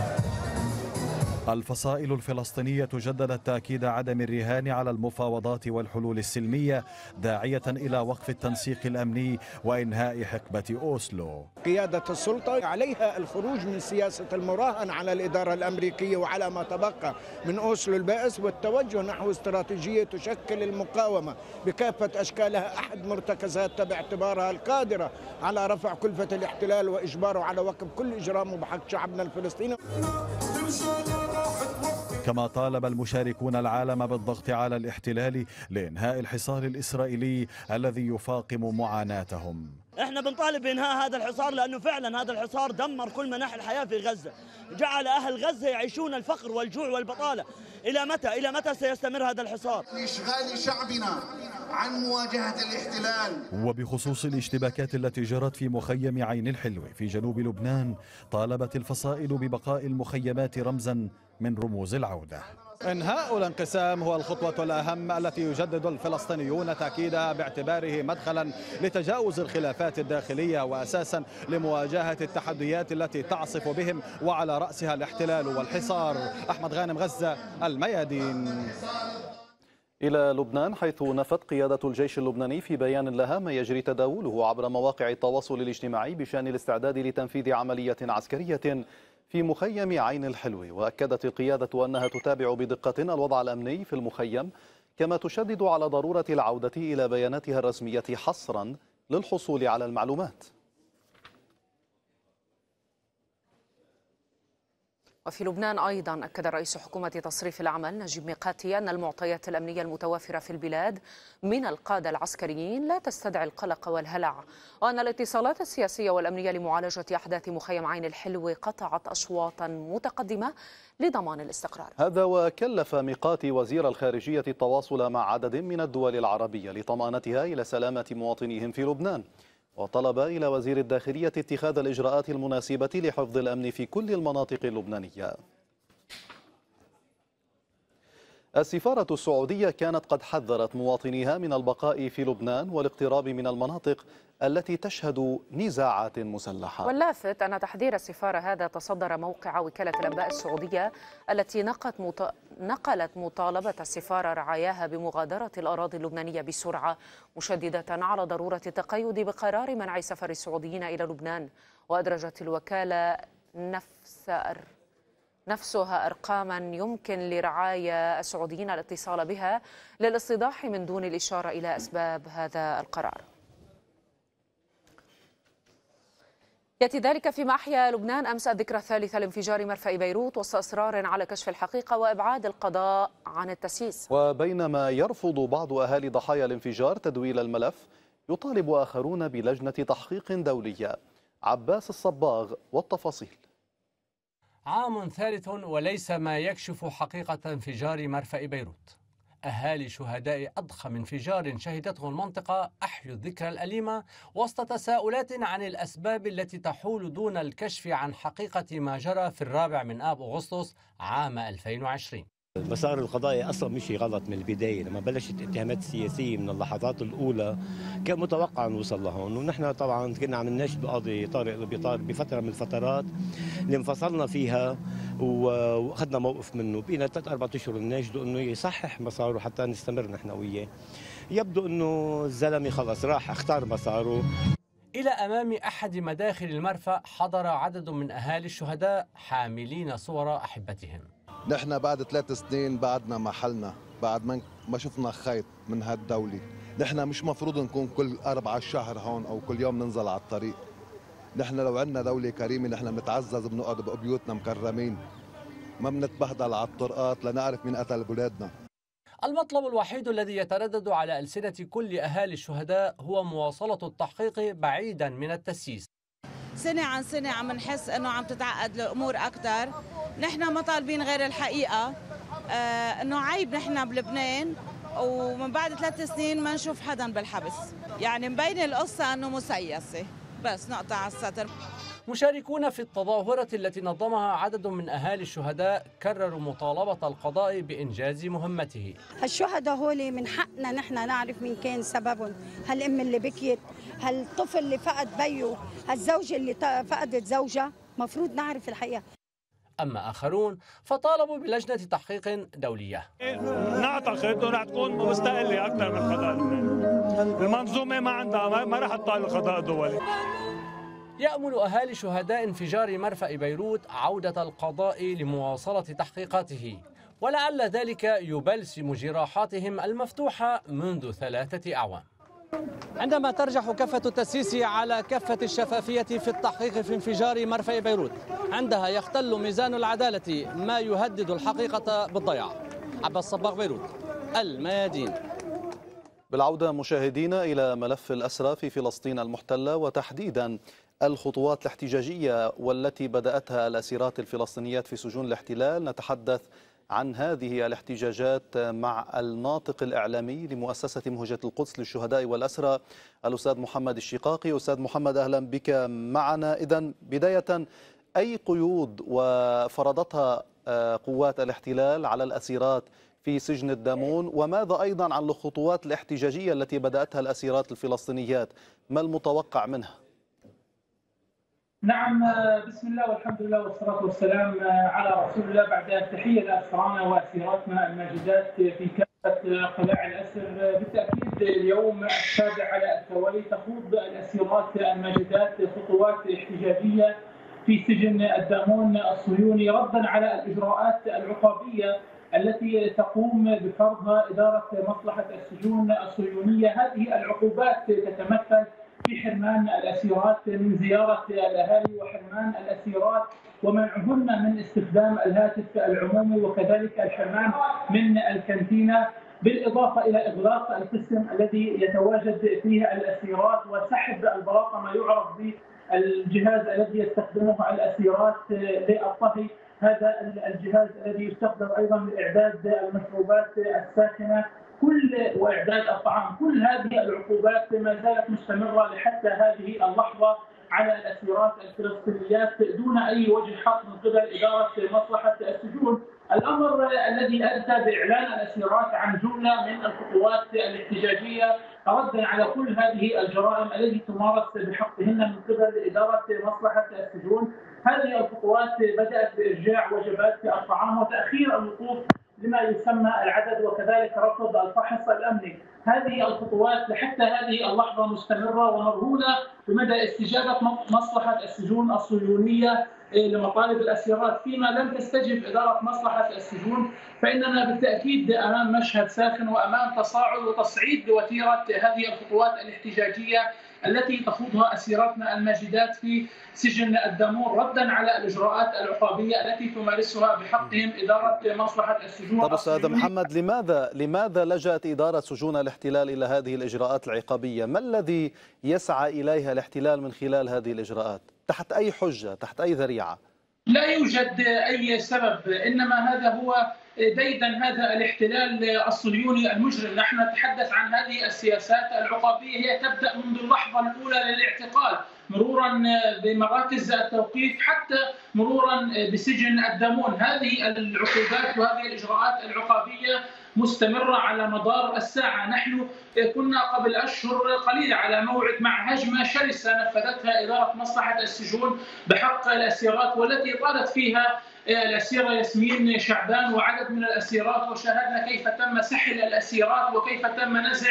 الفصائل الفلسطينية جددت تأكيد عدم الرهان على المفاوضات والحلول السلمية، داعية إلى وقف التنسيق الأمني وإنهاء حقبة أوسلو. قيادة السلطة عليها الخروج من سياسة المراهن على الإدارة الأمريكية وعلى ما تبقى من أوسلو البائس والتوجه نحو استراتيجية تشكل المقاومة بكافة أشكالها أحد مرتكزاتها باعتبارها القادرة على رفع كلفة الاحتلال وإجباره على وقف كل إجرامه بحق شعبنا الفلسطيني. كما طالب المشاركون العالم بالضغط على الاحتلال لإنهاء الحصار الإسرائيلي الذي يفاقم معاناتهم. احنا بنطالب بإنهاء هذا الحصار لأنه فعلا هذا الحصار دمر كل مناحي الحياة في غزة، جعل أهل غزة يعيشون الفقر والجوع والبطالة. إلى متى؟ إلى متى سيستمر هذا الحصار؟ لإشغال شعبنا عن مواجهة الاحتلال. وبخصوص الاشتباكات التي جرت في مخيم عين الحلو في جنوب لبنان، طالبت الفصائل ببقاء المخيمات رمزا من رموز العودة. إنهاء الانقسام هو الخطوة الأهم التي يجدد الفلسطينيون تأكيدها باعتباره مدخلا لتجاوز الخلافات الداخلية وأساسا لمواجهة التحديات التي تعصف بهم وعلى رأسها الاحتلال والحصار. أحمد غانم، غزة، الميادين. إلى لبنان، حيث نفت قيادة الجيش اللبناني في بيان لها ما يجري تداوله عبر مواقع التواصل الاجتماعي بشأن الاستعداد لتنفيذ عملية عسكرية في مخيم عين الحلو. وأكدت القيادة أنها تتابع بدقة الوضع الأمني في المخيم، كما تشدد على ضرورة العودة إلى بياناتها الرسمية حصرا للحصول على المعلومات. وفي لبنان أيضا أكد رئيس حكومة تصريف العمل نجيب ميقاتي أن المعطيات الأمنية المتوافرة في البلاد من القادة العسكريين لا تستدعي القلق والهلع، وأن الاتصالات السياسية والأمنية لمعالجة أحداث مخيم عين الحلو قطعت أشواطا متقدمة لضمان الاستقرار. هذا وكلف ميقاتي وزير الخارجية التواصل مع عدد من الدول العربية لطمأنتها إلى سلامة مواطنيهم في لبنان، وطلب إلى وزير الداخلية اتخاذ الإجراءات المناسبة لحفظ الأمن في كل المناطق اللبنانية. السفارة السعودية كانت قد حذرت مواطنيها من البقاء في لبنان والاقتراب من المناطق التي تشهد نزاعات مسلحة. واللافت أن تحذير السفارة هذا تصدر موقع وكالة الأنباء السعودية التي نقلت مطالبة السفارة رعاياها بمغادرة الأراضي اللبنانية بسرعة، مشددة على ضرورة التقيد بقرار منع سفر السعوديين إلى لبنان. وأدرجت الوكالة نفسها أرقاما يمكن لرعايا السعوديين الاتصال بها للاستيضاح من دون الإشارة إلى أسباب هذا القرار. يأتي ذلك فيما أحيا لبنان أمس الذكرى الثالثة لانفجار مرفأ بيروت وسط إصرار على كشف الحقيقة وإبعاد القضاء عن التسييس. وبينما يرفض بعض أهالي ضحايا الانفجار تدويل الملف، يطالب آخرون بلجنة تحقيق دولية. عباس الصباغ والتفاصيل. عام ثالث وليس ما يكشف حقيقة انفجار مرفأ بيروت. أهالي شهداء أضخم انفجار شهدته المنطقة أحيوا الذكرى الأليمة وسط تساؤلات عن الأسباب التي تحول دون الكشف عن حقيقة ما جرى في 4 أغسطس عام 2020. المسار القضائي اصلا مشي غلط من البدايه، لما بلشت الاتهامات السياسيه من اللحظات الاولى كان متوقع نوصل لهون، ونحن طبعا كنا عم نناشد القاضي طارق البيطار بفتره من الفترات اللي انفصلنا فيها واخذنا موقف منه، بقينا 3-4 اشهر نناشده انه يصحح مساره حتى نستمر نحن وياه. يبدو انه الزلمه خلص راح اختار مساره. إلى أمام أحد مداخل المرفأ حضر عدد من أهالي الشهداء حاملين صور أحبتهم. نحن بعد 3 سنين بعدنا محلنا، بعد ما شفنا خيط من هالدولة. نحن مش مفروض نكون كل 4 شهر هون أو كل يوم ننزل على الطريق. نحن لو عندنا دولة كريمة نحن بنتعزز بنقعد ببيوتنا مكرمين، ما بنتبهدل على الطرقات لنعرف مين قتل بولادنا. المطلب الوحيد الذي يتردد على ألسنة كل أهالي الشهداء هو مواصلة التحقيق بعيدا من التسييس. سنة عن سنة عم نحس أنه عم تتعقد الأمور أكثر. نحن ما طالبين غير الحقيقة، أنه عيب نحن بلبنان ومن بعد 3 سنين ما نشوف حدا بالحبس. يعني مبين القصة أنه مسيسة، بس نقطة على السطر. مشاركون في التظاهرة التي نظمها عدد من أهالي الشهداء كرروا مطالبة القضاء بإنجاز مهمته. الشهداء هولي من حقنا نحن نعرف مين كان سببهم، هالأم اللي بكيت، هالطفل اللي فقد بيه، هالزوجة اللي فقدت زوجها، مفروض نعرف الحقيقة. أما آخرون فطالبوا بلجنة تحقيق دولية. نعتقد أنها تكون مستقلة أكثر من القضاء اللبناني. المنظومة ما راح تطالب القضاء الدولي. يأمل أهالي شهداء انفجار مرفأ بيروت عودة القضاء لمواصلة تحقيقاته، ولعل ذلك يبلسم جراحاتهم المفتوحة منذ 3 أعوام. عندما ترجح كفة التسييس على كفة الشفافية في التحقيق في انفجار مرفأ بيروت، عندها يختل ميزان العدالة ما يهدد الحقيقة بالضياع. عباس صباغ، بيروت، الميادين. بالعودة مشاهدينا إلى ملف الأسرى في فلسطين المحتلة، وتحديدا الخطوات الاحتجاجية والتي بدأتها الأسيرات الفلسطينيات في سجون الاحتلال. نتحدث عن هذه الاحتجاجات مع الناطق الإعلامي لمؤسسة مهجة القدس للشهداء والأسرى الأستاذ محمد الشقاقي. أستاذ محمد، أهلا بك معنا. إذن بداية، أي قيود وفرضتها قوات الاحتلال على الأسيرات في سجن الدامون، وماذا أيضا عن الخطوات الاحتجاجية التي بدأتها الأسيرات الفلسطينيات؟ ما المتوقع منها؟ نعم، بسم الله والحمد لله والصلاة والسلام على رسول الله. بعد التحية لأسرانا وأسيراتنا الماجدات في كافة قلاع الأسر، بالتأكيد اليوم السابع على التوالي تخوض الأسيرات الماجدات خطوات احتجاجية في سجن الدامون الصهيوني ردا على الإجراءات العقابية التي تقوم بفرضها إدارة مصلحة السجون الصهيونية. هذه العقوبات تتمثل في حرمان الأسيرات من زيارة الأهالي، وحرمان الأسيرات ومنعهن من استخدام الهاتف العمومي، وكذلك الحرمان من الكانتينا، بالإضافة إلى إغلاق القسم الذي يتواجد فيه الأسيرات وسحب البلاطة، ما يعرف بالجهاز الذي يستخدمه الأسيرات للطهي. هذا الجهاز الذي يستخدم أيضا لإعداد المشروبات الساخنة وإعداد الطعام. كل هذه العقوبات ما زالت مستمرة لحتى هذه اللحظة على الأسيرات الفلسطينيات دون أي وجه حق من قبل إدارة مصلحة السجون. الأمر الذي أدى بإعلان الأسيرات عن جملة من الخطوات الاحتجاجية ردا على كل هذه الجرائم التي تمارس بحقهن من قبل إدارة مصلحة السجون. هذه الخطوات بدأت بإرجاع وجبات الطعام وتأخير الوقوف لما يسمى العدد، وكذلك رفض الفحص الأمني. هذه الخطوات لحتى هذه اللحظة مستمرة ومرهونة بمدى استجابة مصلحة السجون الصهيونية لمطالب الأسيرات. فيما لم تستجب إدارة مصلحة السجون فإننا بالتأكيد أمام مشهد ساخن وأمام تصاعد وتصعيد لوتيرة هذه الخطوات الاحتجاجية التي تخوضها أسيراتنا الماجدات في سجن الدامون ردا على الإجراءات العقابية التي تمارسها بحقهم إدارة مصلحة السجون. طب أستاذ محمد، لماذا لجأت إدارة سجون الاحتلال إلى هذه الإجراءات العقابية؟ ما الذي يسعى إليها الاحتلال من خلال هذه الإجراءات؟ تحت أي حجة؟ تحت أي ذريعة؟ لا يوجد أي سبب، إنما هذا هو ديدن هذا الاحتلال الصهيوني المجرم. نحن نتحدث عن هذه السياسات العقابية، هي تبدأ منذ اللحظة الأولى للاعتقال، مرورا بمراكز التوقيف حتى مرورا بسجن الدامون. هذه العقوبات وهذه الإجراءات العقابية مستمرة على مدار الساعة. نحن كنا قبل أشهر قليلة على موعد مع هجمة شرسة نفذتها إدارة مصلحة السجون بحق الأسيرات، والتي طالت فيها الأسيرة ياسمين شعبان وعدد من الأسيرات، وشاهدنا كيف تم سحل الأسيرات وكيف تم نزع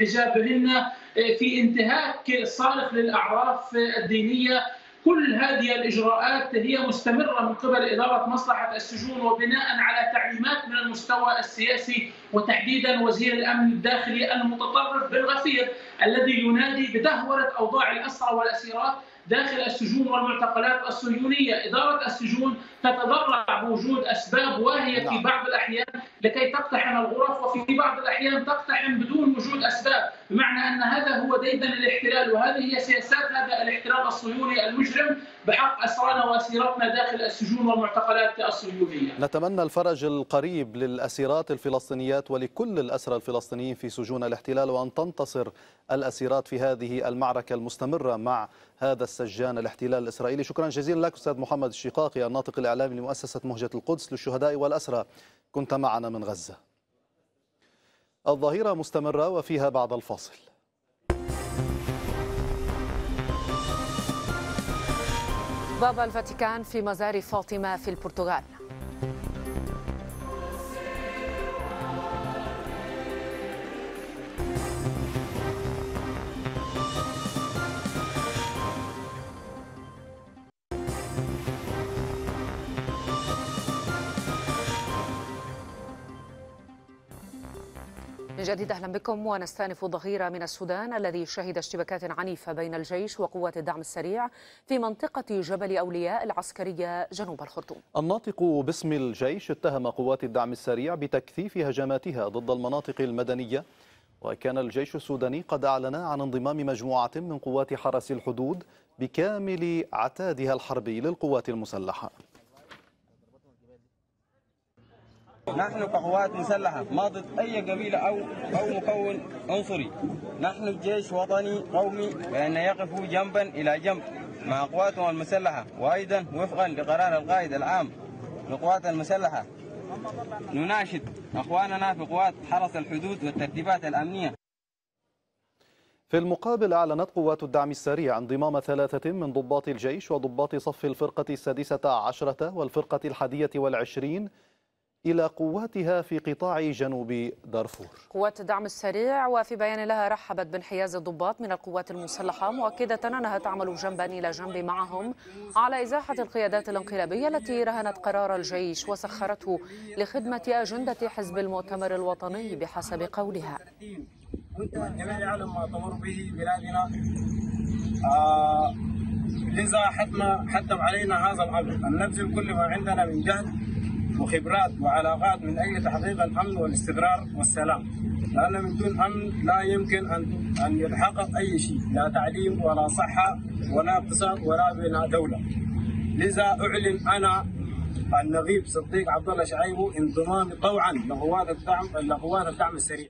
حجابهن في انتهاك صارخ للأعراف الدينية. كل هذه الإجراءات هي مستمرة من قبل إدارة مصلحة السجون وبناء على تعليمات من المستوى السياسي، وتحديدا وزير الأمن الداخلي المتطرف بالغفير الذي ينادي بدهورة أوضاع الأسرى والأسيرات داخل السجون والمعتقلات الصهيونية. إدارة السجون تتضرع بوجود أسباب واهية في بعض الأحيان لكي تقتحم الغرف، وفي بعض الأحيان تقتحم بدون وجود أسباب، بمعنى أن هذا هو ديدن الاحتلال، وهذه هي سياسات هذا الاحتلال الصهيوني المجرم بحق أسرانا وأسيرتنا داخل السجون والمعتقلات الصهيونية. نتمنى الفرج القريب للأسيرات الفلسطينيات ولكل الأسرى الفلسطينيين في سجون الاحتلال، وأن تنتصر الأسيرات في هذه المعركة المستمرة مع هذا السجان الاحتلال الإسرائيلي. شكرا جزيلا لك أستاذ محمد الشقاقي، الناطق الإعلامي لمؤسسة مهجة القدس للشهداء والأسرى، كنت معنا من غزة. الظهيرة مستمرة وفيها بعد الفاصل. بابا الفاتيكان في مزار فاطمة في البرتغال. من جديد أهلا بكم، ونستأنف الظهيرة من السودان الذي شهد اشتباكات عنيفة بين الجيش وقوات الدعم السريع في منطقة جبل أولياء العسكرية جنوب الخرطوم. الناطق باسم الجيش اتهم قوات الدعم السريع بتكثيف هجماتها ضد المناطق المدنية، وكان الجيش السوداني قد أعلن عن انضمام مجموعة من قوات حرس الحدود بكامل عتادها الحربي للقوات المسلحة. نحن كقوات مسلحة ما ضد أي قبيلة أو مكون عنصري. نحن جيش وطني قومي بأن يقفوا جنبا إلى جنب مع قواتهم المسلحة، وأيضا وفقا لقرار القائد العام للقوات المسلحة نناشد أخواننا في قوات حرس الحدود والترتيبات الأمنية. في المقابل أعلنت قوات الدعم السريع انضمام 3 من ضباط الجيش وضباط صف الفرقة 16 والفرقة 21 إلى قواتها في قطاع جنوب دارفور. قوات الدعم السريع وفي بيان لها رحبت بانحياز الضباط من القوات المسلحة، مؤكدة أنها تعمل جنبا إلى جنب معهم على إزاحة القيادات الانقلابية التي رهنت قرار الجيش وسخرته لخدمة أجندة حزب المؤتمر الوطني بحسب قولها. الجميع يعلم ما تمر به بلادنا، لذا حتم علينا هذا الأمر أن نبذل كل ما عندنا من جهد وخبرات وعلاقات من أجل تحقيق الأمن والاستقرار والسلام، لأن من دون أمن لا يمكن أن يتحقق أي شيء، لا تعليم ولا صحة ولا اقتصاد ولا بناء دولة. لذا أعلن أنا النقيب صديق عبد الله شعيبو انضمامي طوعا لقوات الدعم السريع.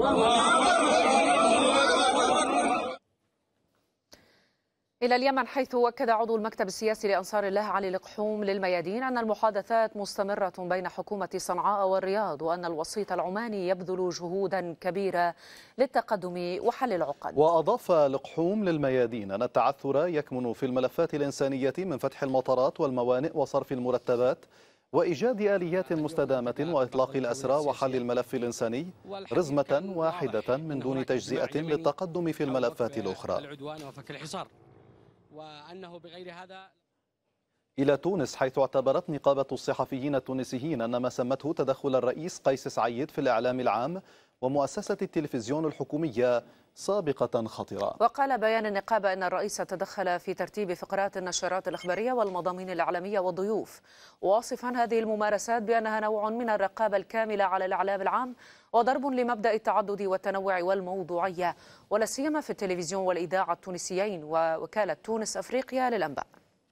إلى اليمن، حيث أكد عضو المكتب السياسي لأنصار الله علي القحوم للميادين أن المحادثات مستمرة بين حكومة صنعاء والرياض، وأن الوسيط العماني يبذل جهودا كبيرة للتقدم وحل العقد. وأضاف القحوم للميادين أن التعثر يكمن في الملفات الإنسانية من فتح المطارات والموانئ وصرف المرتبات وإيجاد آليات مستدامة وإطلاق الأسرى وحل الملف الإنساني رزمة واحدة من دون تجزئة للتقدم في الملفات الأخرى. وأنه بغير هذا إلى تونس، حيث اعتبرت نقابة الصحفيين التونسيين أن ما سمته تدخل الرئيس قيس سعيد في الإعلام العام ومؤسسة التلفزيون الحكومية سابقة خطرة. وقال بيان النقابة أن الرئيس تدخل في ترتيب فقرات النشرات الإخبارية والمضامين الإعلامية والضيوف، واصفا هذه الممارسات بأنها نوع من الرقابة الكاملة على الإعلام العام وضرب لمبدأ التعدد والتنوع والموضوعية، ولا سيما في التلفزيون والإذاعة التونسيين ووكالة تونس أفريقيا للأنباء.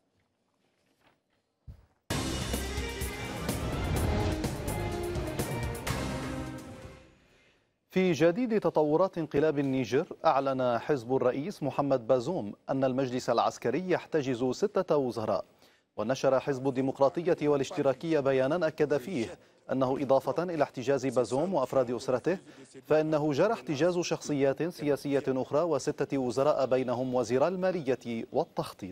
في جديد تطورات انقلاب النيجر، أعلن حزب الرئيس محمد بازوم أن المجلس العسكري يحتجز 6 وزراء. ونشر حزب الديمقراطية والاشتراكية بيانا أكد فيه أنه إضافة إلى احتجاز بازوم وأفراد أسرته، فإنه جرى احتجاز شخصيات سياسية أخرى و6 وزراء بينهم وزير المالية والتخطيط.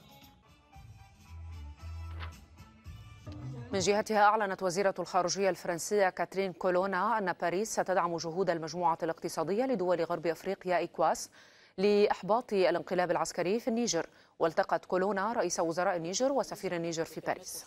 من جهتها أعلنت وزيرة الخارجية الفرنسية كاترين كولونا أن باريس ستدعم جهود المجموعة الاقتصادية لدول غرب أفريقيا إيكواس لإحباط الانقلاب العسكري في النيجر. والتقت كولونا رئيس وزراء النيجر وسفير النيجر في باريس.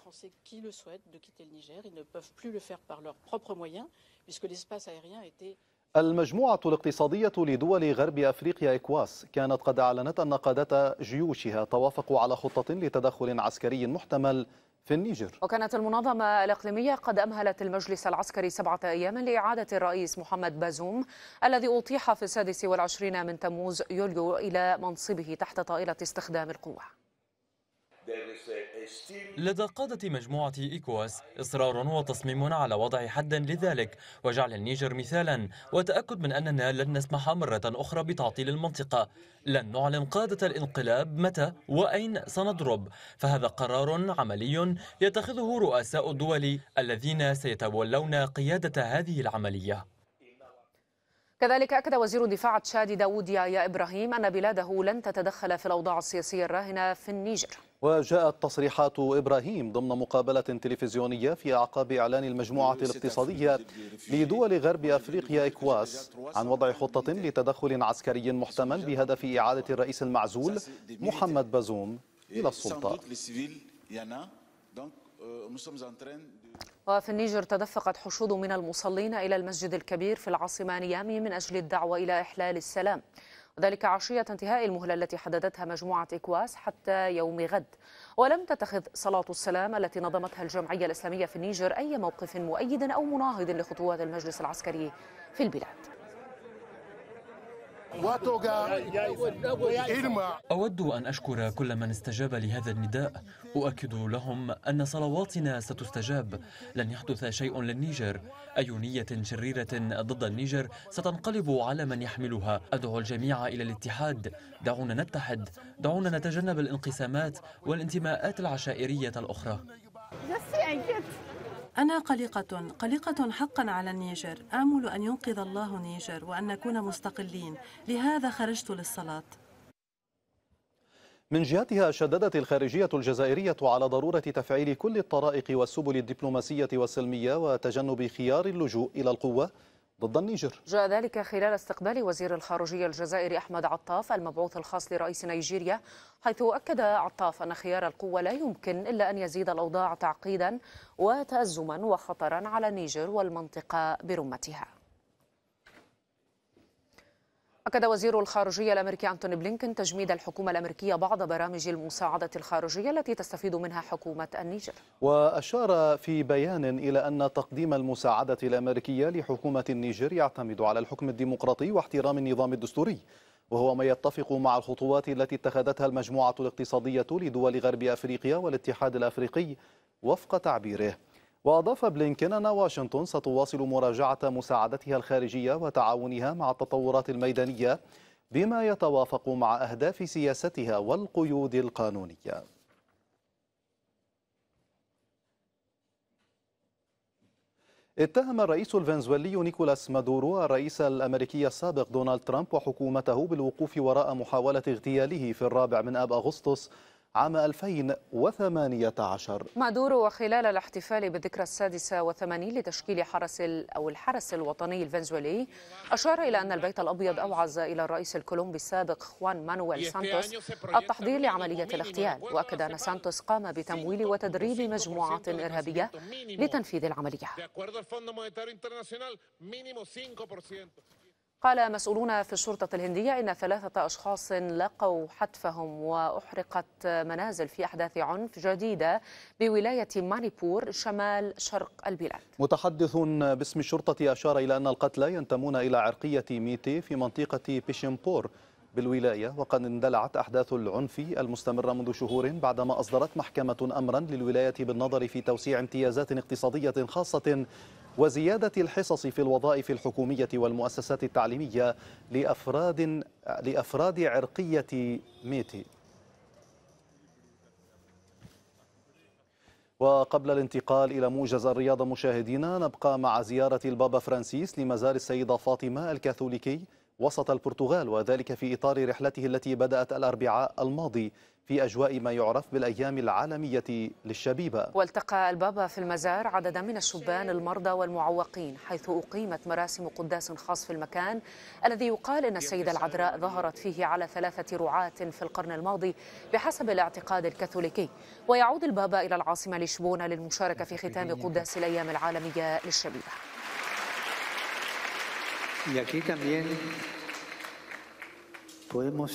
المجموعة الاقتصادية لدول غرب أفريقيا إيكواس كانت قد أعلنت أن قادة جيوشها توافقوا على خطة لتدخل عسكري محتمل في النيجر. وكانت المنظمة الإقليمية قد أمهلت المجلس العسكري 7 أيام لإعادة الرئيس محمد بازوم الذي أطيح في 26 من تموز يوليو إلى منصبه تحت طائلة استخدام القوة. لدى قادة مجموعة إيكواس إصرار وتصميم على وضع حد لذلك وجعل النيجر مثالا وتأكد من أننا لن نسمح مرة أخرى بتعطيل المنطقة. لن نعلن قادة الانقلاب متى وأين سنضرب، فهذا قرار عملي يتخذه رؤساء الدول الذين سيتولون قيادة هذه العملية. كذلك أكد وزير الدفاع التشادي داوود يا إبراهيم أن بلاده لن تتدخل في الأوضاع السياسية الراهنة في النيجر. وجاءت تصريحات إبراهيم ضمن مقابلة تلفزيونية في أعقاب إعلان المجموعة الاقتصادية لدول غرب أفريقيا إيكواس عن وضع خطة لتدخل عسكري محتمل بهدف إعادة الرئيس المعزول محمد بازوم إلى السلطة. وفي النيجر تدفقت حشود من المصلين إلى المسجد الكبير في العاصمة نيامي من أجل الدعوة إلى إحلال السلام، وذلك عشية انتهاء المهلة التي حددتها مجموعة إيكواس حتى يوم غد. ولم تتخذ صلاة السلام التي نظمتها الجمعية الإسلامية في النيجر أي موقف مؤيد أو مناهض لخطوات المجلس العسكري في البلاد. أود أن أشكر كل من استجاب لهذا النداء. أؤكد لهم أن صلواتنا ستستجاب. لن يحدث شيء للنيجر. أي نية شريرة ضد النيجر ستنقلب على من يحملها. أدعو الجميع إلى الاتحاد. دعونا نتحد. دعونا نتجنب الانقسامات والانتماءات العشائرية الأخرى. أنا قلقة حقا على النيجر. آمل أن ينقذ الله النيجر وأن نكون مستقلين، لهذا خرجت للصلاة. من جهتها شددت الخارجية الجزائرية على ضرورة تفعيل كل الطرائق والسبل الدبلوماسية والسلمية وتجنب خيار اللجوء إلى القوة ضد النيجر. جاء ذلك خلال استقبال وزير الخارجية الجزائري أحمد عطاف المبعوث الخاص لرئيس نيجيريا، حيث أكد عطاف أن خيار القوة لا يمكن إلا أن يزيد الأوضاع تعقيدا وتأزما وخطرا على النيجر والمنطقة برمتها. أكد وزير الخارجية الأمريكي أنتوني بلينكن تجميد الحكومة الأمريكية بعض برامج المساعدة الخارجية التي تستفيد منها حكومة النيجر. وأشار في بيان إلى أن تقديم المساعدة الأمريكية لحكومة النيجر يعتمد على الحكم الديمقراطي واحترام النظام الدستوري، وهو ما يتفق مع الخطوات التي اتخذتها المجموعة الاقتصادية لدول غرب أفريقيا والاتحاد الأفريقي وفق تعبيره. وأضاف بلينكن أن واشنطن ستواصل مراجعة مساعدتها الخارجية وتعاونها مع التطورات الميدانية بما يتوافق مع أهداف سياستها والقيود القانونية. اتهم الرئيس الفنزويلي نيكولاس مادورو الرئيس الأمريكي السابق دونالد ترامب وحكومته بالوقوف وراء محاولة اغتياله في 4 أغسطس عام 2018. مادورو وخلال الاحتفال بالذكرى 86 لتشكيل الحرس الوطني الفنزويلي أشار إلى أن البيت الأبيض أوعز إلى الرئيس الكولومبي السابق خوان مانويل سانتوس التحضير لعملية الاغتيال، وأكد أن سانتوس قام بتمويل وتدريب مجموعة إرهابية لتنفيذ العملية. قال مسؤولون في الشرطة الهندية إن 3 أشخاص لقوا حتفهم وأحرقت منازل في أحداث عنف جديدة بولاية مانيبور شمال شرق البلاد. متحدث باسم الشرطة أشار إلى أن القتلى ينتمون إلى عرقية ميتي في منطقة بيشمبور بالولاية، وقد اندلعت أحداث العنف المستمرة منذ شهور بعدما أصدرت محكمة أمرا للولاية بالنظر في توسيع امتيازات اقتصادية خاصة وزيادة الحصص في الوظائف الحكومية والمؤسسات التعليمية لأفراد عرقية ميتي. وقبل الانتقال إلى موجز الرياضة مشاهدينا، نبقى مع زيارة البابا فرانسيس لمزار السيدة فاطمة الكاثوليكي وسط البرتغال، وذلك في إطار رحلته التي بدأت الأربعاء الماضي في أجواء ما يعرف بالأيام العالمية للشبيبة. والتقى البابا في المزار عددا من الشبان المرضى والمعوقين، حيث أقيمت مراسم قداس خاص في المكان الذي يقال أن السيدة العذراء ظهرت فيه على 3 رعاة في القرن الماضي بحسب الاعتقاد الكاثوليكي. ويعود البابا إلى العاصمة لشبونة للمشاركة في ختام قداس الأيام العالمية للشبيبة. Y aquí también podemos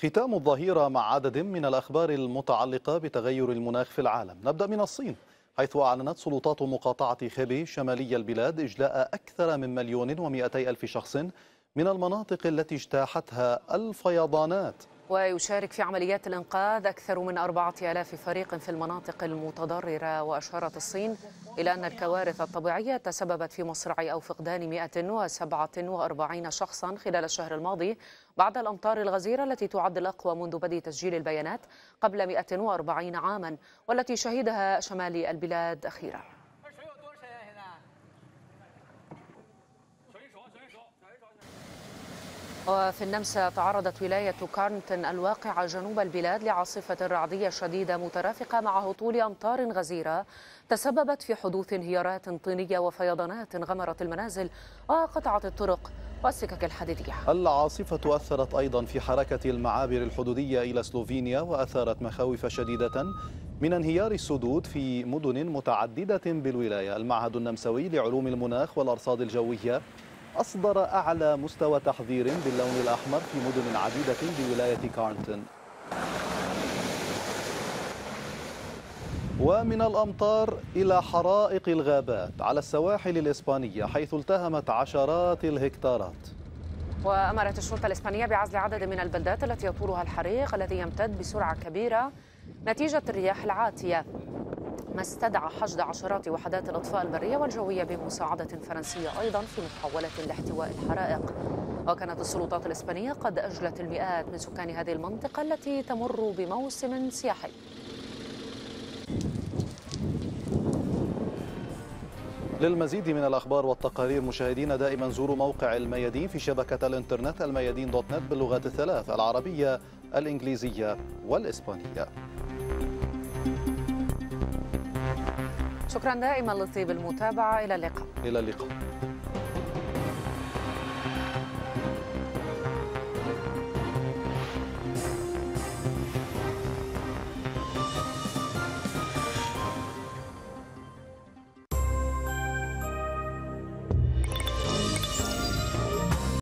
ختام الظهيرة مع عدد من الأخبار المتعلقة بتغير المناخ في العالم. نبدأ من الصين، حيث أعلنت سلطات مقاطعة خيبي شمالي البلاد إجلاء أكثر من 1,200,000 شخص من المناطق التي اجتاحتها الفيضانات. ويشارك في عمليات الإنقاذ أكثر من 4,000 فريق في المناطق المتضررة. وأشارت الصين إلى أن الكوارث الطبيعية تسببت في مصرع أو فقدان 147 شخصا خلال الشهر الماضي بعد الأمطار الغزيرة التي تعد الأقوى منذ بدء تسجيل البيانات قبل 140 عاما، والتي شهدها شمال البلاد أخيرا. وفي النمسا تعرضت ولاية كارنتن الواقعة جنوب البلاد لعاصفة رعدية شديدة مترافقة مع هطول أمطار غزيرة تسببت في حدوث انهيارات طينية وفيضانات غمرت المنازل وقطعت الطرق والسكك الحديدية. العاصفة أثرت أيضا في حركة المعابر الحدودية إلى سلوفينيا وأثارت مخاوف شديدة من انهيار السدود في مدن متعددة بالولاية. المعهد النمساوي لعلوم المناخ والأرصاد الجوية أصدر أعلى مستوى تحذير باللون الأحمر في مدن عديدة بولاية كارنتن. ومن الأمطار إلى حرائق الغابات على السواحل الإسبانية، حيث التهمت عشرات الهكتارات. وأمرت الشرطة الإسبانية بعزل عدد من البلدات التي يطولها الحريق الذي يمتد بسرعة كبيرة نتيجة الرياح العاتية، ما استدعى حشد عشرات وحدات الإطفاء البرية والجوية بمساعدة فرنسية أيضا في محاولة لاحتواء الحرائق. وكانت السلطات الإسبانية قد أجلت المئات من سكان هذه المنطقة التي تمر بموسم سياحي. للمزيد من الأخبار والتقارير مشاهدينا دائما زوروا موقع الميادين في شبكة الإنترنت الميادين.net باللغات الثلاث: العربية، الإنجليزية والإسبانية. شكرا دائما لطيب المتابعة. إلى اللقاء.